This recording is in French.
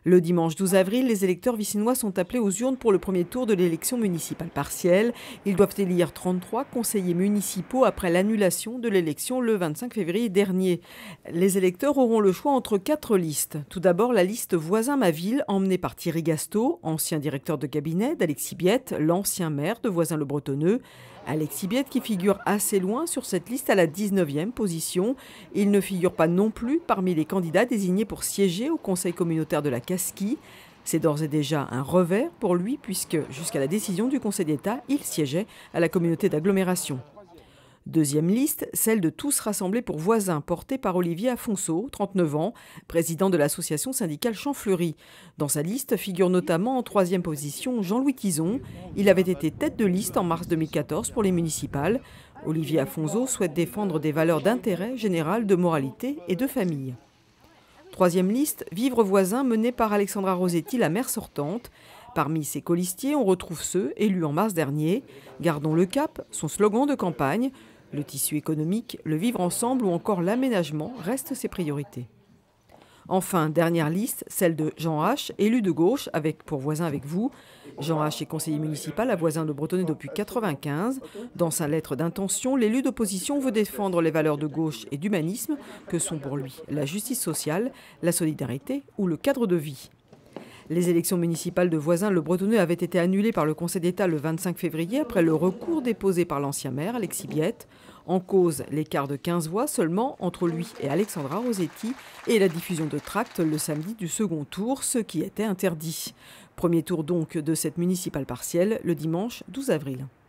Le dimanche 12 avril, les électeurs vicinois sont appelés aux urnes pour le premier tour de l'élection municipale partielle. Ils doivent élire 33 conseillers municipaux après l'annulation de l'élection le 25 février dernier. Les électeurs auront le choix entre 4 listes. Tout d'abord, la liste Voisin ma ville, emmenée par Thierry Gastaud, ancien directeur de cabinet d'Alexis Biette, l'ancien maire de Voisin-le-Bretonneux. Alexis Biette qui figure assez loin sur cette liste à la 19e position. Il ne figure pas non plus parmi les candidats désignés pour siéger au conseil communautaire de la Casquie. C'est d'ores et déjà un revers pour lui puisque jusqu'à la décision du Conseil d'État, il siégeait à la communauté d'agglomération. Deuxième liste, celle de Tous rassemblés pour voisins, portée par Olivier Afonso, 39 ans, président de l'association syndicale Champfleury. Dans sa liste figure notamment en troisième position Jean-Louis Tison. Il avait été tête de liste en mars 2014 pour les municipales. Olivier Afonso souhaite défendre des valeurs d'intérêt général, de moralité et de famille. Troisième liste, Vivre voisin, menée par Alexandra Rosetti, la maire sortante. Parmi ses colistiers, on retrouve ceux élus en mars dernier. Gardons le cap, son slogan de campagne. Le tissu économique, le vivre ensemble ou encore l'aménagement restent ses priorités. Enfin, dernière liste, celle de Jean H, élu de gauche, avec pour voisin avec vous. Jean H est conseiller municipal à Voisin-le-Bretonneux depuis 1995. Dans sa lettre d'intention, l'élu d'opposition veut défendre les valeurs de gauche et d'humanisme que sont pour lui la justice sociale, la solidarité ou le cadre de vie. Les élections municipales de Voisin-le-Bretonneux avaient été annulées par le Conseil d'État le 25 février après le recours déposé par l'ancien maire, Alexis Biette. En cause, l'écart de 15 voix seulement entre lui et Alexandra Rosetti et la diffusion de tracts le samedi du second tour, ce qui était interdit. Premier tour donc de cette municipale partielle le dimanche 12 avril.